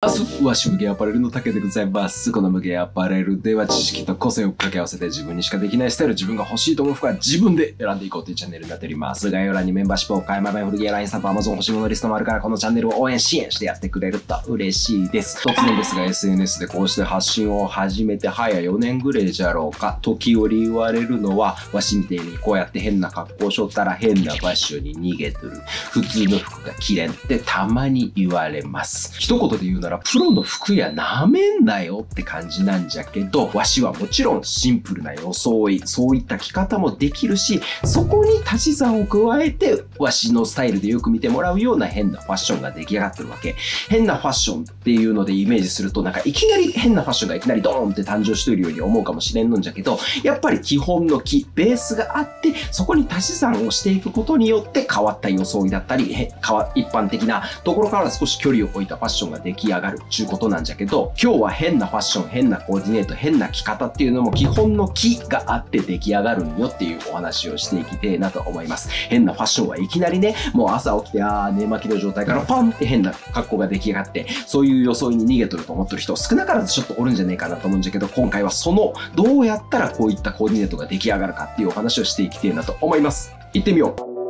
ます。わし無限アパレルの竹でございます。この無限アパレルでは知識と個性を掛け合わせて自分にしかできないスタイル、自分が欲しいと思う服は自分で選んでいこうというチャンネルになっております。概要欄にメンバーシップを買いまめ古着や LINE スタンプ、Amazon 欲しいものリストもあるから、このチャンネルを応援支援してやってくれると嬉しいです。突然ですが SNS でこうして発信を始めて早4年ぐらいじゃろうか。時折言われるのは、わしみてえにこうやって変な格好しょったら変なファッションに逃げとる。普通の服が着れんってたまに言われます。一言で言うならプロの服やなめんなよって感じなんじゃけど、わしはもちろんシンプルな装い、そういった着方もできるし、そこに足し算を加えてわしのスタイルでよく見てもらうような変なファッションが出来上がってるわけ。変なファッションっていうのでイメージすると、なんかいきなり変なファッションがいきなりドーンって誕生しているように思うかもしれんのんじゃけど、やっぱり基本の木、ベースがあって、そこに足し算をしていくことによって変わった装いだったり、一般的なところから少し距離を置いたファッションが出来上がるちゅうことなんじゃけど、今日は変なファッション、変なコーディネート、変な着方っていうのも基本の木があって出来上がるんよっていうお話をしていきてえなと思います。変なファッションはいきなりね、もう朝起きて寝巻きの状態からパンって変な格好が出来上がって、そういう装いに逃げとると思ってる人少なからずちょっとおるんじゃねえかなと思うんじゃけど、今回はそのどうやったらこういったコーディネートが出来上がるかっていうお話をしていきてえなと思います。行ってみよう。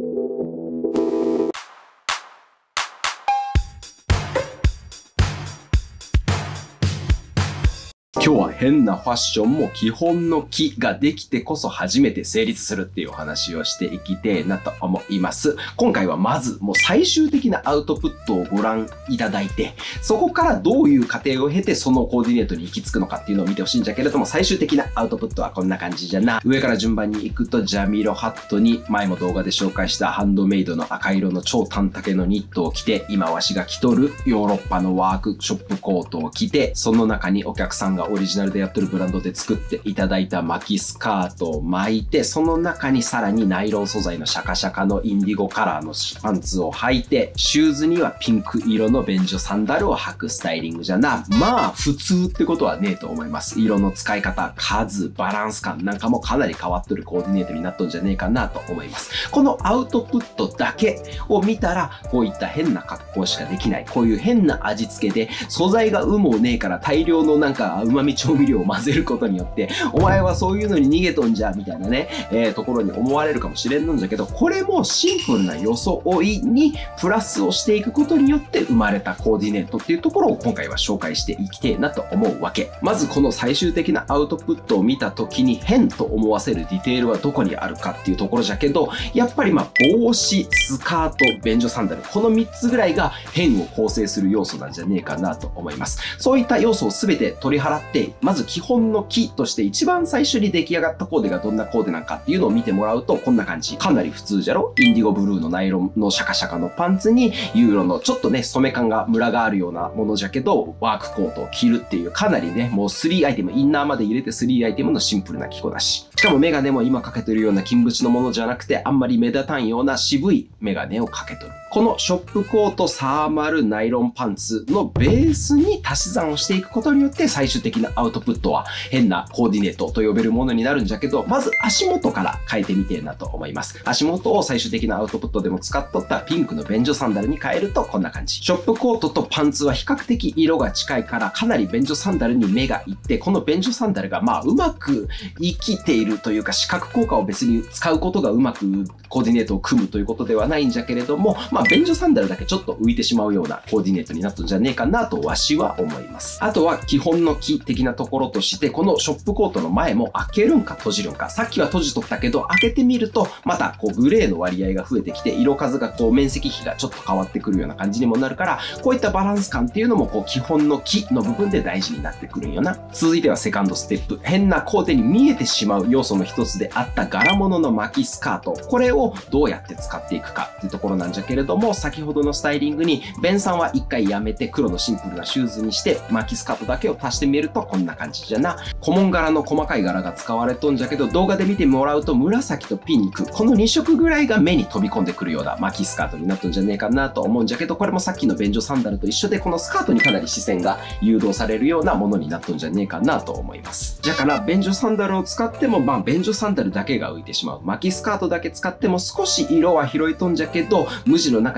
今日は変なファッションも基本の木ができてこそ初めて成立するっていうお話をしていきてえなと思います。今回はまずもう最終的なアウトプットをご覧いただいて、そこからどういう過程を経てそのコーディネートに行き着くのかっていうのを見てほしいんじゃけれども、最終的なアウトプットはこんな感じじゃな。上から順番に行くと、ジャミロハットに前も動画で紹介したハンドメイドの赤色の超短丈のニットを着て、今わしが着とるヨーロッパのワークショップコートを着て、その中にお客さんがオリジナルでやってるブランドで作っていただいた巻きスカートを巻いて、その中にさらにナイロン素材のシャカシャカのインディゴカラーのパンツを履いて、シューズにはピンク色の便所サンダルを履くスタイリングじゃな。まあ普通ってことはねえと思います。色の使い方、数、バランス感なんかもかなり変わってるコーディネートになっとんじゃねえかなと思います。このアウトプットだけを見たら、こういった変な格好しかできない、こういう変な味付けで素材が有無をねえから大量のなんか旨味調味料を混ぜることによって、お前はそういうのに逃げとんじゃみたいなね、ところに思われるかもしれんのんじゃけど、これもシンプルな装いにプラスをしていくことによって生まれたコーディネートっていうところを今回は紹介していきてえなと思うわけ。まずこの最終的なアウトプットを見た時に変と思わせるディテールはどこにあるかっていうところじゃけど、やっぱり帽子、スカート、便所サンダル、この3つぐらいが変を構成する要素なんじゃねえかなと思います。そういった要素を全て取り払って、まず基本の木として一番最初に出来上がったコーデがどんなコーデなんかっていうのを見てもらうと、こんな感じ。かなり普通じゃろ。インディゴブルーのナイロンのシャカシャカのパンツにユーロのちょっとね染め感がムラがあるようなものじゃけど、ワークコートを着るっていう、かなりねもう3アイテム、インナーまで入れて3アイテムのシンプルな着こなし。しかもメガネも今かけてるような金縁のものじゃなくて、あんまり目立たんような渋いメガネをかけとる。このショップコートサーマルナイロンパンツのベースに足し算をしていくことによって、最終的なアウトプットは変なコーディネートと呼べるものになるんじゃけど、まず足元から変えてみてえなと思います。足元を最終的なアウトプットでも使っとったピンクの便所サンダルに変えるとこんな感じ。ショップコートとパンツは比較的色が近いから、かなり便所サンダルに目がいって、この便所サンダルがうまく生きているというか、視覚効果を別に使うことがうまくコーディネートを組むということではないんじゃけれども、便所サンダルだけちょっと浮いてしまうようなコーディネートになったんじゃねえかなとわしは思います。あとは基本の木的なところとして、このショップコートの前も開けるんか閉じるんか。さっきは閉じとったけど、開けてみるとまたグレーの割合が増えてきて、色数が面積比がちょっと変わってくるような感じにもなるから、こういったバランス感っていうのも基本の木の部分で大事になってくるんよな。続いてはセカンドステップ。変なコーデに見えてしまう要素の一つであった柄物の巻きスカート。これをどうやって使っていくかっていうところなんじゃけれども、先ほどのスタイリングにベンさんは一回やめて黒のシンプルなシューズにして巻きスカートだけを足してみるとこんな感じじゃな。小紋柄の細かい柄が使われとんじゃけど、動画で見てもらうと紫とピンク、この2色ぐらいが目に飛び込んでくるような巻きスカートになったんじゃねえかなと思うんじゃけど、これもさっきの便所サンダルと一緒で、このスカートにかなり視線が誘導されるようなものになったんじゃねえかなと思います。だから便所サンダルを使っても便所サンダルだけが浮いてしまう。巻きスカートだけ使っても少し色は拾いとんじゃけど、無地の中に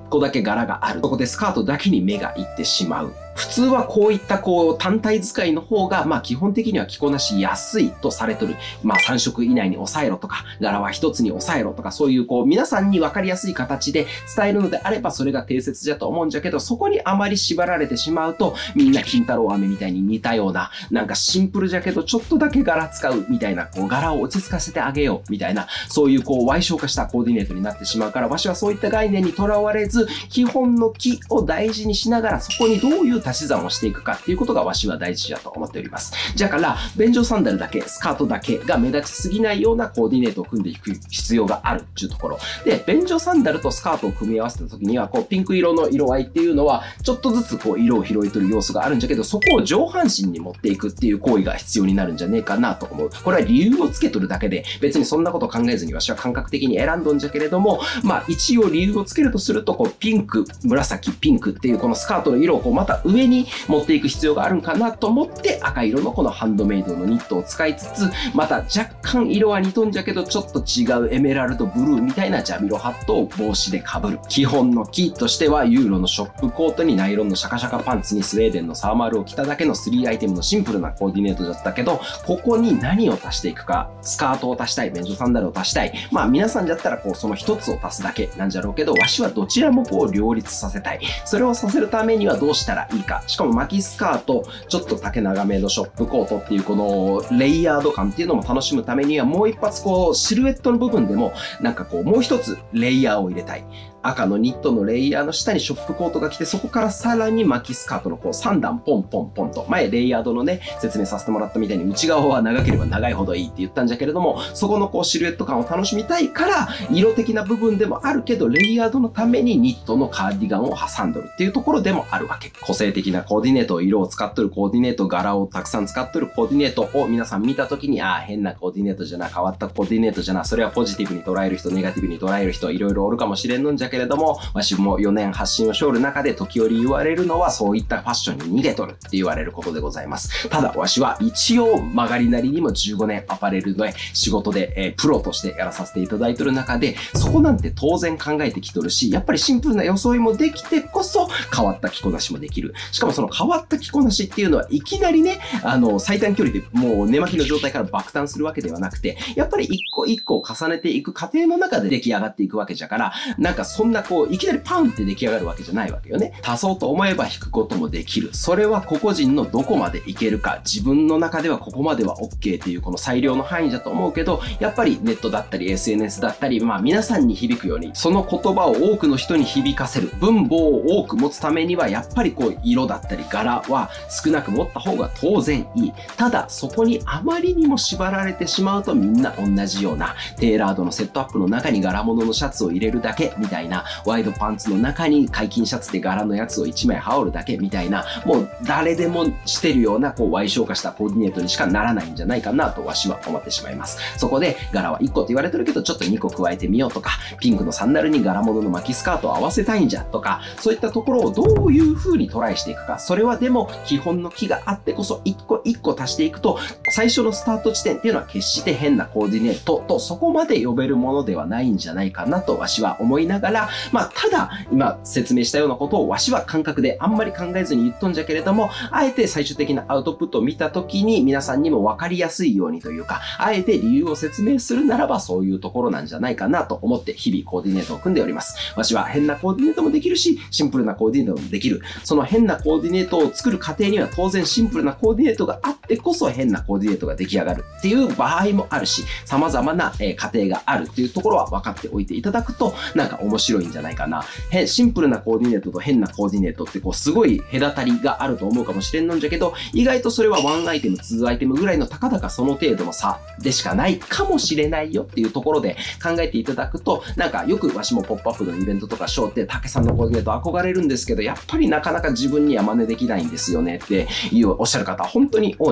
個だけ柄がある。そこでスカートだけに目がいってしまう。普通はこういった単体使いの方が基本的には着こなしやすいとされとる。3色以内に抑えろとか、柄は1つに抑えろとか、そういう皆さんに分かりやすい形で伝えるのであればそれが定説だと思うんじゃけど、そこにあまり縛られてしまうと、みんな金太郎飴みたいに似たような、なんかシンプルじゃけどちょっとだけ柄使うみたいな、柄を落ち着かせてあげようみたいな、そういう歪小化したコーディネートになってしまうから、わしはそういった概念にとらわれず、基本の木を大事にしながら、そこにどういう足し算をしていくかっていうことがわしは大事だと思っております。だから、便所サンダルだけ、スカートだけが目立ちすぎないようなコーディネートを組んでいく必要があるっていうところ。で、便所サンダルとスカートを組み合わせた時には、ピンク色の色合いっていうのは、ちょっとずつ色を拾い取る要素があるんじゃけど、そこを上半身に持っていくっていう行為が必要になるんじゃねえかなと思う。これは理由をつけとるだけで、別にそんなこと考えずにわしは感覚的に選んどんじゃけれども、一応理由をつけるとすると、ピンク、紫、ピンクっていうこのスカートの色をまた上に持っていく必要があるんかなと思って赤色のこのハンドメイドのニットを使いつつ、また若干色は似とんじゃけどちょっと違うエメラルドブルーみたいなジャビロハットを帽子で被る。基本の木としてはユーロのショップコートにナイロンのシャカシャカパンツにスウェーデンのサーマルを着ただけの3アイテムのシンプルなコーディネートだったけど、ここに何を足していくか、スカートを足したい、便所サンダルを足したい。皆さんだったらその一つを足すだけなんじゃろうけど、わしはどちらも両立させたい。それをさせるためにはどうしたらいいか。しかも巻きスカート、ちょっと丈長めのショップコートっていうこのレイヤード感っていうのも楽しむためには、もう一発シルエットの部分でももう一つレイヤーを入れたい。赤のニットのレイヤーの下にショップコートが来て、そこからさらに巻きスカートの3段ポンポンポンと、前レイヤードのね、説明させてもらったみたいに内側は長ければ長いほどいいって言ったんじゃけれども、そこのシルエット感を楽しみたいから、色的な部分でもあるけど、レイヤードのためにニットのカーディガンを挟んどるっていうところでもあるわけ。個性的なコーディネート、色を使っとるコーディネート、柄をたくさん使っとるコーディネートを皆さん見たときに、変なコーディネートじゃな、変わったコーディネートじゃな、それはポジティブに捉える人、ネガティブに捉える人、いろいろおるかもしれんのんじゃけれども、わしも4年発信をしょる中で時折言われるのは、そういったファッションに逃げとるって言われることでございます。ただわしは一応曲がりなりにも15年アパレルの仕事で、プロとしてやらさせていただいてる中で、そこなんて当然考えてきとるし、やっぱりシンプルな装いもできてこそ変わった着こなしもできる。しかもその変わった着こなしっていうのはいきなりね、最短距離でもう寝巻きの状態から爆誕するわけではなくて、やっぱり一個一個重ねていく過程の中で出来上がっていくわけじゃから、そんないきなりパンって出来上がるわけじゃないわけよね。足そうと思えば引くこともできる。それは個々人のどこまでいけるか、自分の中ではここまでは OK っていうこの裁量の範囲だと思うけど、やっぱりネットだったり SNS だったり、皆さんに響くように、その言葉を多くの人に響かせる。分母を多く持つためには、やっぱり色だったり柄は少なく持った方が当然いい。ただ、そこにあまりにも縛られてしまうと、みんな同じようなテーラードのセットアップの中に柄物のシャツを入れるだけみたいな、ワイドパンツの中に解禁シャツで柄のやつを1枚羽織るだけみたいな、もう誰でもしてるような歪小化したコーディネートにしかならないんじゃないかなとわしは思ってしまいます。そこで柄は1個と言われてるけどちょっと2個加えてみようとか、ピンクのサンダルに柄物の巻きスカートを合わせたいんじゃとか、そういったところをどういう風にトライしていくか。それはでも基本の木があってこそ1個1個足していくと、最初のスタート地点っていうのは決して変なコーディネートとそこまで呼べるものではないんじゃないかなとわしは思いながら、ただ今説明したようなことをわしは感覚であんまり考えずに言っとんじゃけれども、あえて最終的なアウトプットを見た時に皆さんにも分かりやすいようにというか、あえて理由を説明するならばそういうところなんじゃないかなと思って日々コーディネートを組んでおります。わしは変なコーディネートもできるし、シンプルなコーディネートもできる。その変なコーディネートを作る過程には当然シンプルなコーディネートがあってこそ変なコーディネートが出来上がるっていう場合もあるし、様々な過程があるっていうところは分かっておいていただくと面白いんじゃないかな。シンプルなコーディネートと変なコーディネートってすごい隔たりがあると思うかもしれんのんじゃけど、意外とそれは1アイテム、2アイテムぐらいのたかだかその程度の差でしかないかもしれないよっていうところで考えていただくと、よくわしもポップアップのイベントとかショーって竹さんのコーディネート憧れるんですけど、やっぱりなかなか自分には真似できないんですよねっていうおっしゃる方本当に多い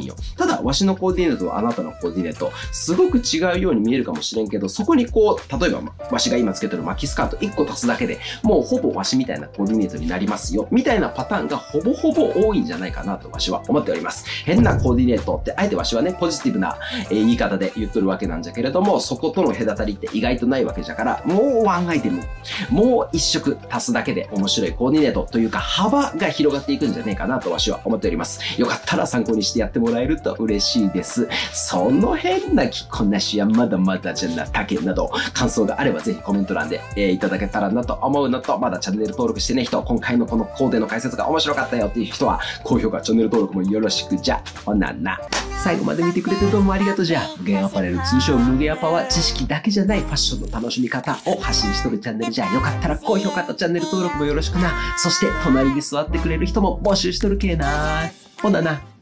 んよ。ただ、わしのコーディネートとあなたのコーディネート、すごく違うように見えるかもしれんけど、そこにこう、例えば、わしが今つけてる巻きスカート1個足すだけでもうほぼわしみたいなコーディネートになりますよ、みたいなパターンがほぼほぼ多いんじゃないかなとわしは思っております。変なコーディネートって、あえてわしはね、ポジティブな言い方で言っとるわけなんじゃけれども、そことの隔たりって意外とないわけじゃから、もうワンアイテム、もう1色足すだけで面白いコーディネートというか幅が広がっていくんじゃねえかなとわしは思っております。よかったら参考にしてやってもらえると嬉しいです。その変な着こなしやまだまだじゃなたけなど、感想があればぜひコメント欄で、いただけたらなと思うのと、まだチャンネル登録してね人、今回のこのコーデの解説が面白かったよっていう人は、高評価、チャンネル登録もよろしくじゃ。ほなな。最後まで見てくれてどうもありがとうじゃ。無限アパレル、通称無限アパは知識だけじゃないファッションの楽しみ方を発信しとるチャンネルじゃ。よかったら高評価とチャンネル登録もよろしくな。そして隣に座ってくれる人も募集しとるけーな。ほなな。